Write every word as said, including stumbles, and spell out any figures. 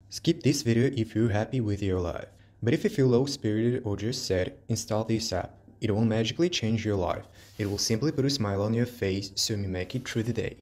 Skip this video if you're happy with your life. But if you feel low-spirited or just sad, install this app. It won't magically change your life. It will simply put a smile on your face so you make it through the day.